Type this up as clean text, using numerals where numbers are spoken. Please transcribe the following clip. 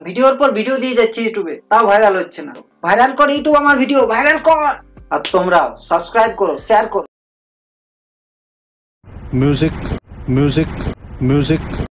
ভিডিওর পর ভিডিও দিয়ে যাচ্ছে ইউটিউবে, তাও ভাইরাল হচ্ছে না। ভাইরাল কর ইউটিউব, আমার ভিডিও ভাইরাল কর। আর তোমরা সাবস্ক্রাইব করো, শেয়ার করো। Music music music